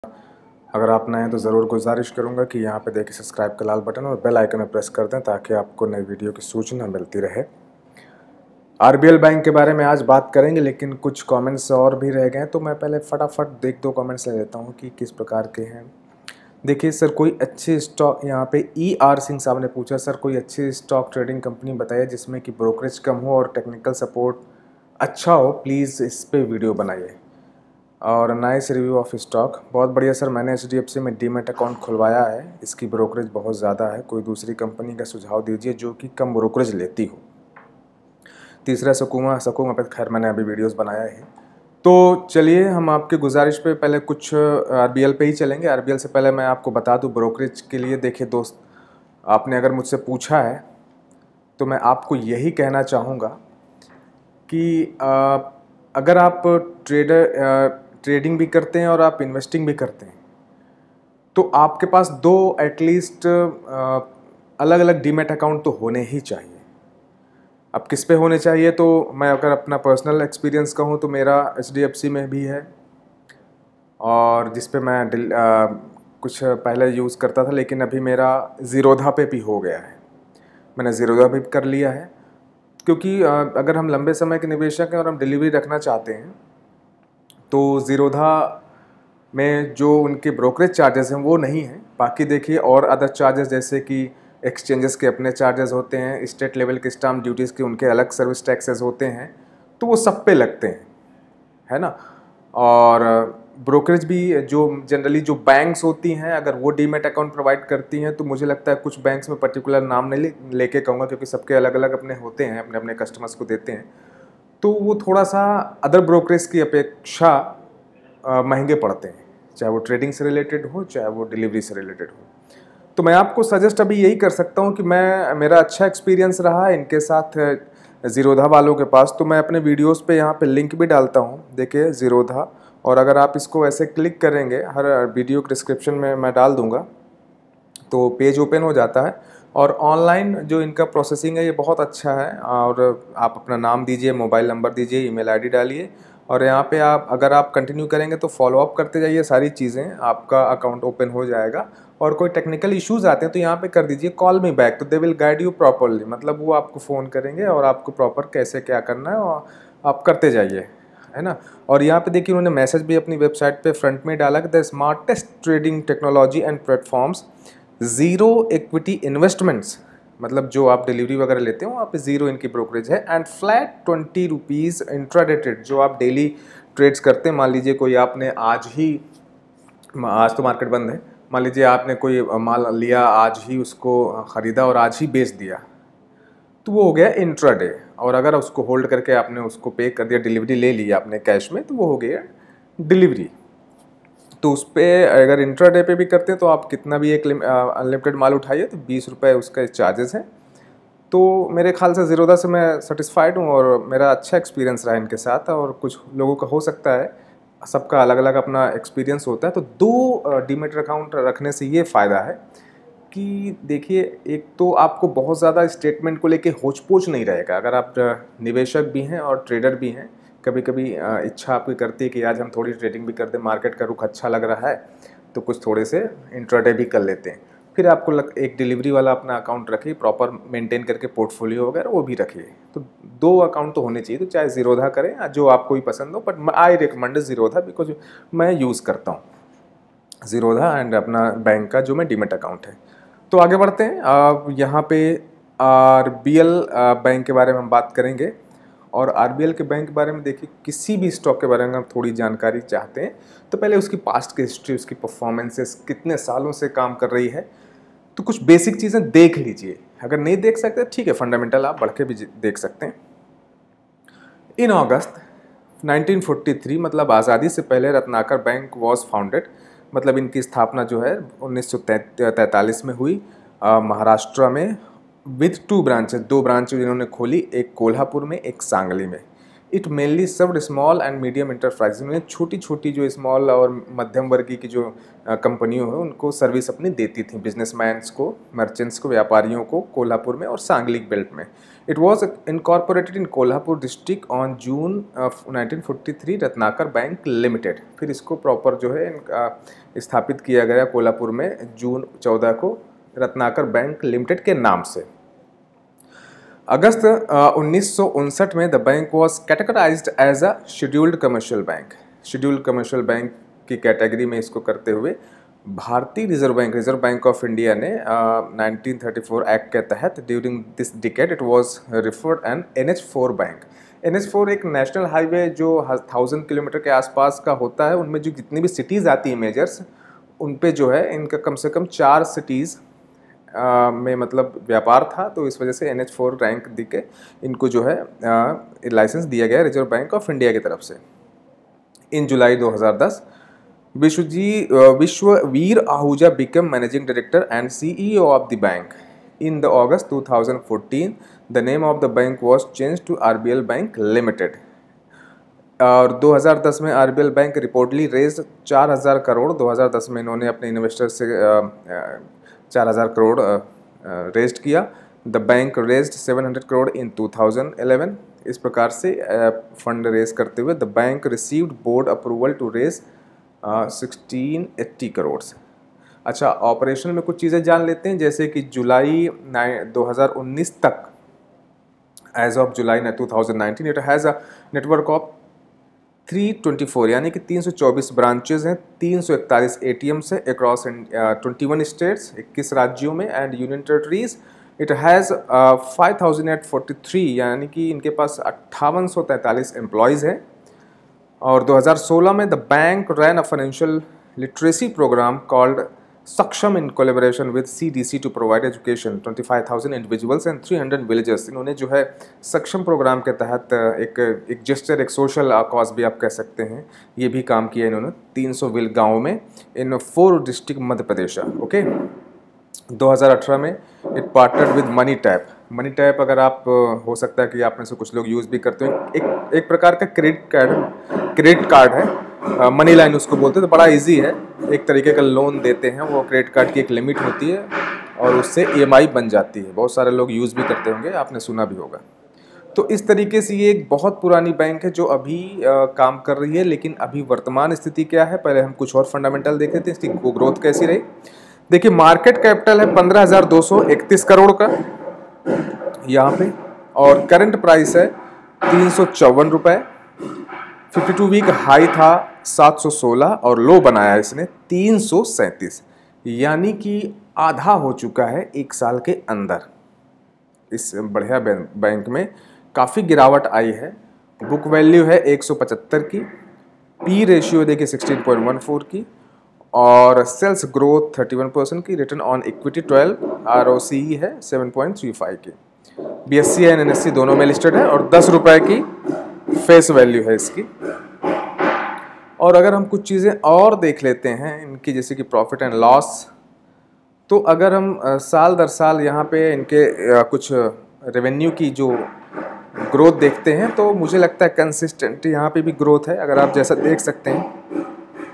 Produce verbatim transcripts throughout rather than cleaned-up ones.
अगर आप नए हैं तो ज़रूर गुजारिश करूंगा कि यहाँ पे देखिए सब्सक्राइब का लाल बटन और बेल आइकन में प्रेस कर दें ताकि आपको नई वीडियो की सूचना मिलती रहे। आरबीएल बैंक के बारे में आज बात करेंगे, लेकिन कुछ कमेंट्स और भी रह गए हैं तो मैं पहले फटाफट देख दो कमेंट्स ले लेता हूँ कि किस प्रकार के हैं। देखिए सर, कोई अच्छी स्टॉक, यहाँ पे ई आर सिंह साहब ने पूछा, सर कोई अच्छी स्टॉक ट्रेडिंग कंपनी बताइए जिसमें कि ब्रोकरेज कम हो और टेक्निकल सपोर्ट अच्छा हो, प्लीज़ इस पर वीडियो बनाइए। और नाइस रिव्यू ऑफ स्टॉक, बहुत बढ़िया सर, मैंने एच डी एफ सी में डीमेट अकाउंट खुलवाया है, इसकी ब्रोकरेज बहुत ज़्यादा है, कोई दूसरी कंपनी का सुझाव दीजिए जो कि कम ब्रोकरेज लेती हो। तीसरा सकूमा सकूमा पे खैर मैंने अभी वीडियोस बनाया है। तो चलिए हम आपके गुजारिश पे पहले कुछ आरबीएल पे ही चलेंगे। आरबीएल से पहले मैं आपको बता दूं ब्रोकरेज के लिए, देखिए दोस्त, आपने अगर मुझसे पूछा है तो मैं आपको यही कहना चाहूँगा कि आ, अगर आप ट्रेडर ट्रेडिंग भी करते हैं और आप इन्वेस्टिंग भी करते हैं तो आपके पास दो एटलीस्ट अलग अलग डीमेट अकाउंट तो होने ही चाहिए। अब किस पे होने चाहिए, तो मैं अगर अपना पर्सनल एक्सपीरियंस कहूँ तो मेरा एच डी एफ सी में भी है और जिस पे मैं आ, कुछ पहले यूज़ करता था, लेकिन अभी मेरा ज़ीरोधा पे भी हो गया है, मैंने ज़ीरोधा भी कर लिया है। क्योंकि आ, अगर हम लंबे समय के निवेशक हैं और हम डिलीवरी रखना चाहते हैं तो ज़ीरोधा में जो उनके ब्रोकरेज चार्जेस हैं वो नहीं हैं। बाकी देखिए और अदर चार्जेस जैसे कि एक्सचेंजेस के अपने चार्जेस होते हैं, स्टेट लेवल के स्टाम्प ड्यूटीज़ के उनके अलग सर्विस टैक्सेस होते हैं, तो वो सब पे लगते हैं, है ना। और ब्रोकरेज भी जो जनरली जो बैंक्स होती हैं, अगर वो डीमेट अकाउंट प्रोवाइड करती हैं तो मुझे लगता है कुछ बैंक्स में पर्टिकुलर नाम नहीं ले, लेके कहूँगा क्योंकि सबके अलग अलग अपने होते हैं, अपने अपने कस्टमर्स को देते हैं, तो वो थोड़ा सा अदर ब्रोकरेज की अपेक्षा महंगे पड़ते हैं, चाहे वो ट्रेडिंग से रिलेटेड हो चाहे वो डिलीवरी से रिलेटेड हो। तो मैं आपको सजेस्ट अभी यही कर सकता हूँ कि मैं मेरा अच्छा एक्सपीरियंस रहा है इनके साथ ज़ीरोधा वालों के पास, तो मैं अपने वीडियोस पे यहाँ पे लिंक भी डालता हूँ, देखिए ज़ीरोधा, और अगर आप इसको ऐसे क्लिक करेंगे, हर वीडियो डिस्क्रिप्शन में मैं डाल दूँगा, तो पेज ओपन हो जाता है। और ऑनलाइन जो इनका प्रोसेसिंग है ये बहुत अच्छा है, और आप अपना नाम दीजिए, मोबाइल नंबर दीजिए, ईमेल आईडी डालिए, और यहाँ पे आप अगर आप कंटिन्यू करेंगे तो फॉलोअप करते जाइए सारी चीज़ें, आपका अकाउंट ओपन हो जाएगा। और कोई टेक्निकल इश्यूज़ आते हैं तो यहाँ पे कर दीजिए कॉल मी बैक, तो they will guide you properly, मतलब वो आपको फ़ोन करेंगे और आपको प्रॉपर कैसे क्या करना है और आप करते जाइए, है ना। और यहाँ पे देखिए उन्होंने मैसेज भी अपनी वेबसाइट पे फ्रंट में डाला कि the smartest trading technology and platforms, zero equity investments, मतलब जो आप डिलीवरी वगैरह लेते हो वहाँ पे ज़ीरो इनकी ब्रोकरेज है, and flat twenty rupees intraday trade, जो आप डेली ट्रेड्स करते हैं, मान लीजिए कोई आपने आज ही, आज तो मार्केट बंद है, मान लीजिए आपने कोई माल लिया आज ही, उसको ख़रीदा और आज ही बेच दिया, तो वो हो गया इंट्राडे। और अगर उसको होल्ड करके आपने उसको पे कर दिया, डिलीवरी ले ली आपने कैश में, तो वो हो गया डिलीवरी। तो उस पर अगर इंट्राडे पे भी करते हैं तो आप कितना भी एक अनलिमिटेड माल उठाइए तो बीस रुपये उसका चार्जेस है। तो मेरे ख्याल से ज़ीरोधा से मैं सेटिस्फाइड हूँ और मेरा अच्छा एक्सपीरियंस रहा इनके साथ, और कुछ लोगों का हो सकता है, सबका अलग अलग अपना एक्सपीरियंस होता है। तो दो डीमेट अकाउंट रखने से ये फ़ायदा है कि देखिए, एक तो आपको बहुत ज़्यादा स्टेटमेंट को लेके होच पोच नहीं रहेगा। अगर आप निवेशक भी हैं और ट्रेडर भी हैं, कभी कभी इच्छा आपकी करती है कि आज हम थोड़ी ट्रेडिंग भी कर दें, मार्केट का रुख अच्छा लग रहा है तो कुछ थोड़े से इंट्राडे भी कर लेते हैं, फिर आपको लग, एक डिलीवरी वाला अपना अकाउंट रखिए, प्रॉपर मेंटेन करके पोर्टफोलियो वगैरह वो भी रखिए। तो दो अकाउंट तो होने चाहिए, तो चाहे ज़ीरोधा करें जो आपको ही पसंद हो, but I recommend Zerodha because मैं यूज़ करता हूँ ज़ीरोधा एंड अपना बैंक का जो मैं डीमेट अकाउंट है। तो आगे बढ़ते हैं, अब यहाँ पे आरबीएल बैंक के बारे में हम बात करेंगे। और आरबीएल के बैंक के बारे में देखिए, किसी भी स्टॉक के बारे में हम थोड़ी जानकारी चाहते हैं तो पहले उसकी पास्ट की हिस्ट्री, उसकी परफॉर्मेंसेस, कितने सालों से काम कर रही है, तो कुछ बेसिक चीज़ें देख लीजिए। अगर नहीं देख सकते ठीक है, फंडामेंटल आप बढ़ के भी देख सकते हैं। In August nineteen forty three, मतलब आज़ादी से पहले, रत्नाकर बैंक वॉज फाउंडेड, मतलब इनकी स्थापना जो है उन्नीस सौ तैंतालीस में हुई महाराष्ट्र में, विथ टू ब्रांचेस, दो ब्रांच इन्होंने खोली, एक कोल्हापुर में एक सांगली में। It mainly served small and medium enterprise, उन्हें छोटी छोटी जो स्मॉल और मध्यम वर्गीय की जो कंपनियों है उनको सर्विस अपनी देती थी, बिजनेसमैन्स को, मर्चेंट्स को, व्यापारियों को, कोल्हापुर में और सांगलीक बेल्ट में। It was incorporated in Kolhapur district on June of nineteen forty three Ratnakar bank limited. फिर इसको प्रॉपर जो है इनका स्थापित किया गया कोल्हापुर में जून चौदह को रत्नाकर बैंक लिमिटेड के नाम से। अगस्त उन्नीस सौ उनसठ में the bank was categorized as a scheduled commercial bank. Scheduled commercial bank की कैटेगरी में इसको करते हुए भारतीय reserve bank reserve bank of India ने नाइनटीन थर्टी फोर एक्ट के तहत during this decade it was referred N N H four bank. N H four एक नेशनल हाईवे जो थाउजेंड किलोमीटर के आसपास का होता है, उनमें जो जितनी भी सिटीज़ आती हैं मेजर्स, उन पे जो है इनका कम से कम चार सिटीज़ Uh, में मतलब व्यापार था, तो इस वजह से एन एच फोर रैंक दी के इनको जो है लाइसेंस दिया गया रिजर्व बैंक ऑफ इंडिया की तरफ से। इन जुलाई दो हज़ार दस विश्वजी Vishwavir Ahuja become managing director and CEO of the bank. In the August two thousand fourteen the name of the bank was change to RBL bank limited. और दो हज़ार दस में आरबीएल बैंक रिपोर्टली रेज चार हज़ार करोड़, दो हज़ार दस में इन्होंने अपने इन्वेस्टर से uh, चार हज़ार करोड़ रेस्ट किया। The bank raised seven hundred crore in two thousand eleven. इस प्रकार से फंड रेज करते हुए the bank received board approval to raise sixteen eighty crore. अच्छा, ऑपरेशन में कुछ चीज़ें जान लेते हैं, जैसे कि जुलाई दो हज़ार उन्नीस तक, as of July two thousand nineteen it has a network of three twenty four यानी कि तीन सौ चौबीस ब्रांचेज हैं, तीन सौ इकतालीस एटीएम्स हैं अक्रॉस ट्वेंटी वन स्टेट्स, इक्कीस राज्यों में and union territories. It has five thousand eight forty three यानी कि इनके पास अट्ठावन सौ तैंतालीस एम्प्लॉयज़ हैं। और दो हज़ार सोलह में the bank ran a financial literacy programme called Saksham in collaboration with CDC to provide education twenty five thousand individuals and three hundred villages. इन्होंने जो है सक्षम प्रोग्राम के तहत एक एक जेस्चर, एक सोशल कॉज भी आप कह सकते हैं, ये भी काम किया इन्होंने तीन सौ विल गाँव में in four district Madhya Pradesh. Okay, दो हज़ार अठारह में it partnered with MoneyTap. MoneyTap अगर आप, हो सकता है कि आप में से कुछ लोग यूज़ भी करते हैं, एक एक प्रकार का क्रेडिट कार्ड क्रेडिट कार्ड है, मनी लाइन उसको बोलते हैं। तो बड़ा इजी है, एक तरीके का लोन देते हैं, वो क्रेडिट कार्ड की एक लिमिट होती है और उससे ईएमआई बन जाती है। बहुत सारे लोग यूज़ भी करते होंगे, आपने सुना भी होगा। तो इस तरीके से ये एक बहुत पुरानी बैंक है जो अभी आ, काम कर रही है। लेकिन अभी वर्तमान स्थिति क्या है, पहले हम कुछ और फंडामेंटल देख लेते हैं, इसकी ग्रोथ कैसी रही। देखिए, मार्केट कैपिटल है पंद्रह हज़ार दो सौ इकतीस करोड़ का यहाँ पे, और करंट प्राइस है तीन सौ चौवन रुपये। फिफ्टी टू वीक हाई था सात सौ सोलह और लो बनाया इसने तीन सौ सैंतीस, यानी कि आधा हो चुका है एक साल के अंदर। इस बढ़िया बैंक में काफ़ी गिरावट आई है। बुक वैल्यू है एक सौ पचहत्तर की, पी रेशियो देखिए सिक्सटीन पॉइंट वन फोर की, और sales growth thirty one percent की, return on equity twelve, R O C E है सेवन पॉइंट थ्री फाइव की। B S C and N S C दोनों में लिस्टेड है और दस रुपए की फेस वैल्यू है इसकी। और अगर हम कुछ चीज़ें और देख लेते हैं इनकी, जैसे कि प्रॉफिट एंड लॉस, तो अगर हम साल दर साल यहाँ पे इनके कुछ रेवेन्यू की जो ग्रोथ देखते हैं, तो मुझे लगता है कंसिस्टेंट यहाँ पे भी ग्रोथ है, अगर आप जैसा देख सकते हैं,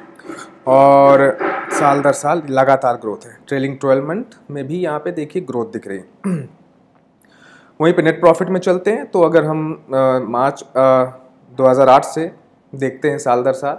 और साल दर साल लगातार ग्रोथ है। ट्रेलिंग ट्वेल्व मंथ में भी यहाँ पे देखिए ग्रोथ दिख रही है। वहीं पे नेट प्रॉफिट में चलते हैं, तो अगर हम आ, मार्च दो हज़ार आठ से देखते हैं साल दर साल,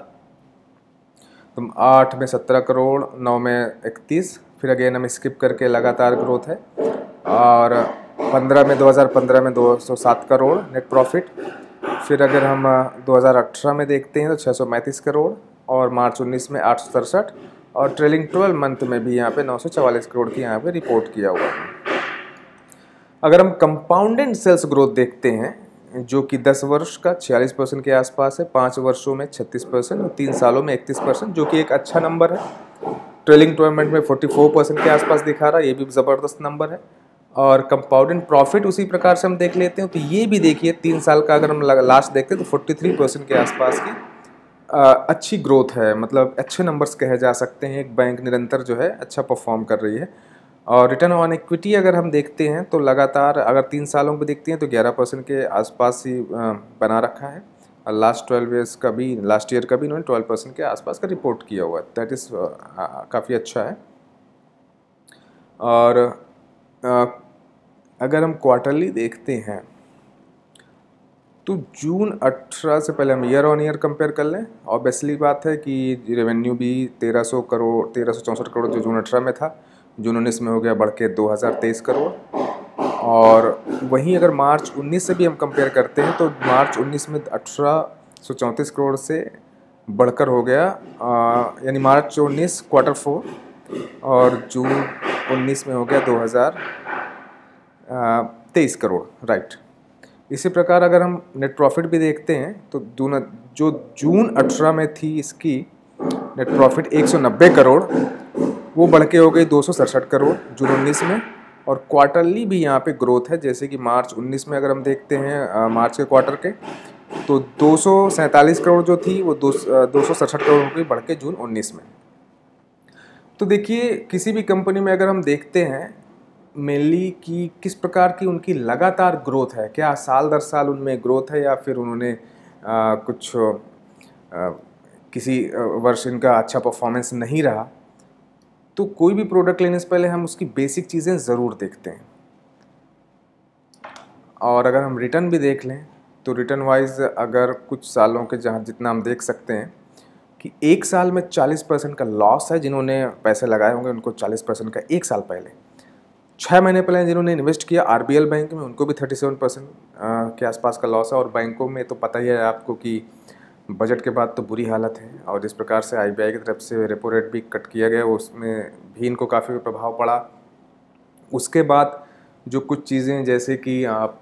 तो आठ में सत्रह करोड़, नौ में इकतीस, फिर अगेन हम स्किप करके लगातार ग्रोथ है, और पंद्रह में दो हज़ार पंद्रह में दो सौ सात करोड़ नेट प्रॉफिट। फिर अगर हम दो हज़ार अठारह में देखते हैं तो छः सौ पैंतीस करोड़, और मार्च उन्नीस में आठ सौ सड़सठ, और ट्रेलिंग ट्वेल्व मंथ में भी यहाँ पे नौ सौ चवालीस करोड़ की यहाँ पे रिपोर्ट किया हुआ है। अगर हम कंपाउंडेड सेल्स ग्रोथ देखते हैं, जो कि दस वर्ष का छियालीस परसेंट के आसपास है, पाँच वर्षों में छत्तीस परसेंट और तीन सालों में इकतीस परसेंट, जो कि एक अच्छा नंबर है। ट्रेलिंग ट्वेल्व मंथ में चौवालीस परसेंट के आसपास दिखा रहा है, ये भी ज़बरदस्त नंबर है। और कंपाउंडेड प्रॉफिट उसी प्रकार से हम देख लेते हैं, तो ये भी देखिए तीन साल का अगर हम लास्ट देखते हैं तो तैंतालीस परसेंट के आसपास की आ, अच्छी ग्रोथ है, मतलब अच्छे नंबर्स कहे जा सकते हैं। एक बैंक निरंतर जो है अच्छा परफॉर्म कर रही है। और रिटर्न ऑन इक्विटी अगर हम देखते हैं तो लगातार अगर तीन सालों पे देखते हैं तो ग्यारह परसेंट के आसपास ही बना रखा है। और लास्ट ट्वेल्व ईयर्स का भी, लास्ट ईयर का भी इन्होंने ट्वेल्व परसेंट के आसपास का रिपोर्ट किया हुआ है। दैट इज़ काफ़ी अच्छा है। और आ, अगर हम क्वार्टरली देखते हैं तो जून अठारह से पहले हम ईयर ऑन ईयर कंपेयर कर लें। ऑब्वियसली बात है कि रेवेन्यू भी तेरह सौ करोड़ तेरह सौ चौंसठ करोड़ जो जून अठारह में था, जून उन्नीस में हो गया बढ़ के दो हज़ार तेईस करोड़। और वहीं अगर मार्च उन्नीस से भी हम कंपेयर करते हैं तो मार्च उन्नीस में अठारह सौ चौंतीस करोड़ से बढ़कर हो गया, यानी मार्च उन्नीस क्वार्टर फोर और जून उन्नीस में हो गया दो हज़ार तेईस करोड़, राइट। इसी प्रकार अगर हम नेट प्रॉफिट भी देखते हैं तो जो जून अठारह में थी इसकी नेट प्रॉफिट एक सौ नब्बे करोड़, वो बढ़ के हो गई दो सौ सड़सठ करोड़ जून उन्नीस में। और क्वार्टरली भी यहाँ पे ग्रोथ है, जैसे कि मार्च उन्नीस में अगर हम देखते हैं मार्च के क्वार्टर के तो दो सौ सैंतालीस करोड़ जो थी वो दो दो सौ सड़सठ करोड़ हो गई बढ़ के जून उन्नीस में। तो देखिए किसी भी कंपनी में अगर हम देखते हैं मेनली कि किस प्रकार की उनकी लगातार ग्रोथ है, क्या साल दर साल उनमें ग्रोथ है या फिर उन्होंने आ, कुछ आ, किसी वर्ष इनका अच्छा परफॉर्मेंस नहीं रहा, तो कोई भी प्रोडक्ट लेने से पहले हम उसकी बेसिक चीज़ें ज़रूर देखते हैं। और अगर हम रिटर्न भी देख लें तो रिटर्न वाइज अगर कुछ सालों के जहाँ जितना हम देख सकते हैं कि एक साल में चालीस परसेंट का लॉस है, जिन्होंने पैसे लगाए होंगे उनको चालीस परसेंट का एक साल पहले। छः महीने पहले जिन्होंने इन्वेस्ट किया आरबीएल बैंक में उनको भी सैंतीस परसेंट के आसपास का लॉस है। और बैंकों में तो पता ही है आपको कि बजट के बाद तो बुरी हालत है, और जिस प्रकार से आरबीआई की तरफ से रेपो रेट भी कट किया गया उसमें भी इनको काफ़ी प्रभाव पड़ा। उसके बाद जो कुछ चीज़ें जैसे कि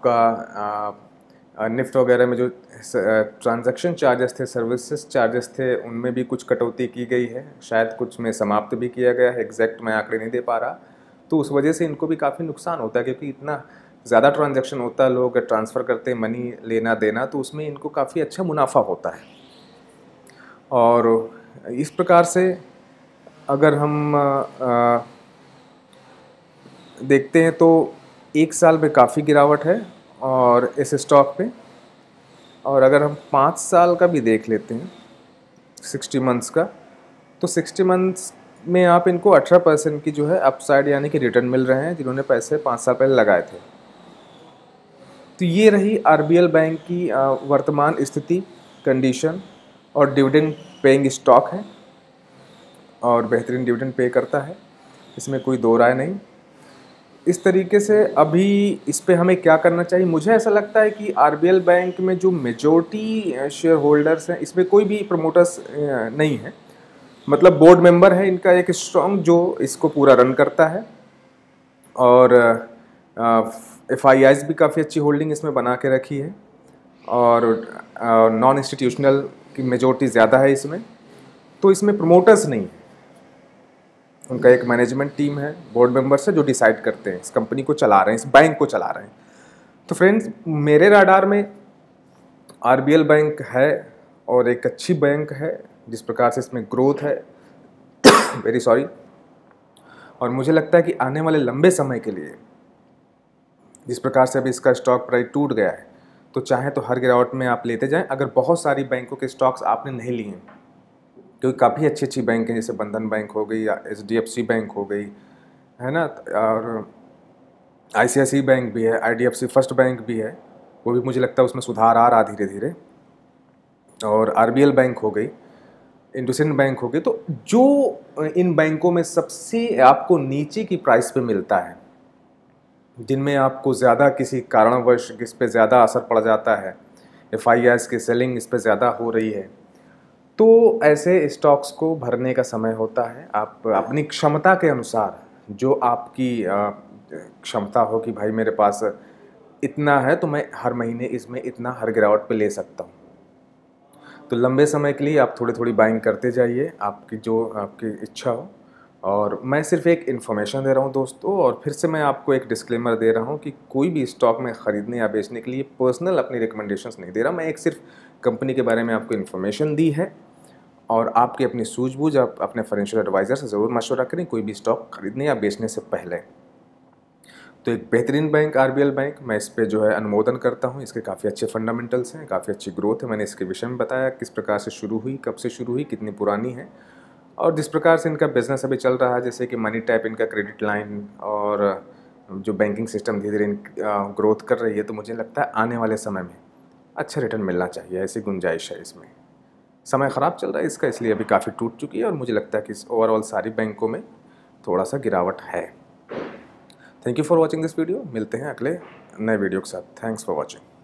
आपका निफ्ट वगैरह में जो ट्रांजैक्शन चार्जेस थे, सर्विसेज चार्जेस थे, उनमें भी कुछ कटौती की गई है, शायद कुछ में समाप्त भी किया गया है, एग्जैक्ट मैं आंकड़े नहीं दे पा रहा। तो उस वजह से इनको भी काफ़ी नुकसान होता है क्योंकि इतना ज़्यादा ट्रांजैक्शन होता है, लोग ट्रांसफ़र करते हैं मनी लेना देना, तो उसमें इनको काफ़ी अच्छा मुनाफा होता है। और इस प्रकार से अगर हम आ, देखते हैं तो एक साल में काफ़ी गिरावट है और इस स्टॉक पे। और अगर हम पाँच साल का भी देख लेते हैं सिक्सटी मंथ्स का, तो सिक्सटी मंथ्स में आप इनको अठारह परसेंट की जो है अपसाइड यानी कि रिटर्न मिल रहे हैं जिन्होंने पैसे पाँच साल पहले लगाए थे। तो ये रही आरबीएल बैंक की वर्तमान स्थिति, कंडीशन। और डिविडेंड पेइंग स्टॉक है और बेहतरीन डिविडेंड पे करता है, इसमें कोई दो राय नहीं। इस तरीके से अभी इस पे हमें क्या करना चाहिए, मुझे ऐसा लगता है कि आरबीएल बैंक में जो मेजॉरिटी शेयर होल्डर्स हैं इसमें कोई भी प्रमोटर्स नहीं है, मतलब बोर्ड मेंबर है इनका एक स्ट्रॉन्ग जो इसको पूरा रन करता है। और एफ आई आईज भी काफ़ी अच्छी होल्डिंग इसमें बना के रखी है और नॉन इंस्टीट्यूशनल की मेजॉरिटी ज़्यादा है इसमें। तो इसमें प्रमोटर्स नहीं है, उनका एक मैनेजमेंट टीम है, बोर्ड मेंबर्स है जो डिसाइड करते हैं, इस कंपनी को चला रहे हैं, इस बैंक को चला रहे हैं। तो फ्रेंड्स मेरे राडार में आरबीएल बैंक है और एक अच्छी बैंक है, जिस प्रकार से इसमें ग्रोथ है वेरी सॉरी। और मुझे लगता है कि आने वाले लंबे समय के लिए जिस प्रकार से अभी इसका स्टॉक प्राइस टूट गया है, तो चाहे तो हर गिरावट में आप लेते जाएं अगर बहुत सारी बैंकों के स्टॉक्स आपने नहीं लिए हैं, क्योंकि काफ़ी अच्छी अच्छी बैंक हैं जैसे बंधन बैंक हो गई या एचडीएफसी बैंक हो गई, है ना, और आईसीआईसीआई बैंक भी है, आईडीएफसी फर्स्ट बैंक भी है, वो भी मुझे लगता है उसमें सुधार आ रहा धीरे धीरे, और आरबीएल बैंक हो गई, इंडसइंड बैंक हो गई। तो जो इन बैंकों में सबसे आपको नीचे की प्राइस पे मिलता है, जिनमें आपको ज़्यादा किसी कारणवश इस पे ज़्यादा असर पड़ जाता है, एफ आई आईज़ की सेलिंग इस पे ज़्यादा हो रही है, तो ऐसे स्टॉक्स को भरने का समय होता है। आप अपनी क्षमता के अनुसार, जो आपकी क्षमता हो कि भाई मेरे पास इतना है तो मैं हर महीने इसमें इतना हर गिरावट पे ले सकता हूँ, तो लंबे समय के लिए आप थोड़ी थोड़ी बाइंग करते जाइए, आपकी जो आपकी इच्छा हो। और मैं सिर्फ एक इन्फॉर्मेशन दे रहा हूँ दोस्तों, और फिर से मैं आपको एक डिस्क्लेमर दे रहा हूँ कि कोई भी स्टॉक में ख़रीदने या बेचने के लिए पर्सनल अपनी रिकमेंडेशंस नहीं दे रहा, मैं एक सिर्फ कंपनी के बारे में आपको इन्फॉर्मेशन दी है। और आपकी अपनी सूझबूझ, आप अपने फाइनेंशियल एडवाइज़र से ज़रूर मशवरा करें कोई भी स्टॉक खरीदने या बेचने से पहले। तो एक बेहतरीन बैंक आरबीएल बैंक, मैं इस पे जो है अनुमोदन करता हूँ। इसके काफ़ी अच्छे फंडामेंटल्स हैं, काफ़ी अच्छी ग्रोथ है। मैंने इसके विषय में बताया किस प्रकार से शुरू हुई, कब से शुरू हुई, कितनी पुरानी है, और जिस प्रकार से इनका बिजनेस अभी चल रहा है, जैसे कि मनी टैप, इनका क्रेडिट लाइन और जो बैंकिंग सिस्टम धीरे धीरे ग्रोथ कर रही है, तो मुझे लगता है आने वाले समय में अच्छा रिटर्न मिलना चाहिए, ऐसी गुंजाइश है इसमें। समय ख़राब चल रहा है इसका, इसलिए अभी काफ़ी टूट चुकी है और मुझे लगता है कि इस ओवरऑल सारी बैंकों में थोड़ा सा गिरावट है। Thank you for watching this video. मिलते हैं अगले नए वीडियो के साथ। Thanks for watching.